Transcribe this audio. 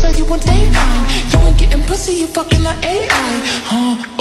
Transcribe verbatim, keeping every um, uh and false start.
you on daytime. You ain't getting pussy, you fucking like A I. Huh?